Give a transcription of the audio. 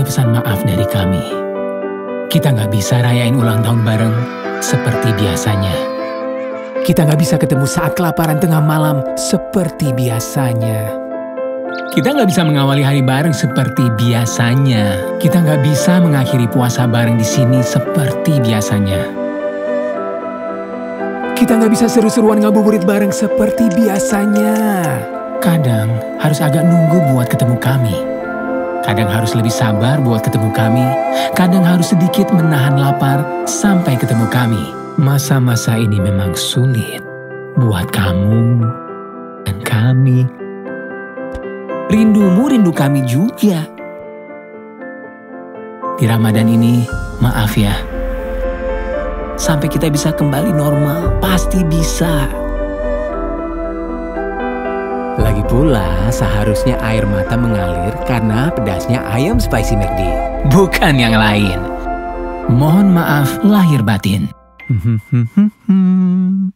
Ini pesan maaf dari kami. Kita nggak bisa rayain ulang tahun bareng seperti biasanya. Kita nggak bisa ketemu saat kelaparan tengah malam seperti biasanya. Kita nggak bisa mengawali hari bareng seperti biasanya. Kita nggak bisa mengakhiri puasa bareng di sini seperti biasanya. Kita nggak bisa seru-seruan ngabuburit bareng seperti biasanya. Kadang harus agak nunggu buat ketemu kami. Kadang harus lebih sabar buat ketemu kami. Kadang harus sedikit menahan lapar sampai ketemu kami. Masa-masa ini memang sulit buat kamu dan kami. Rindumu rindu kami juga. Di Ramadan ini, maaf ya. Sampai kita bisa kembali normal, pasti bisa. Lagi pula, seharusnya air mata mengalir karena pedasnya ayam spicy McD. Bukan yang lain. Mohon maaf lahir batin.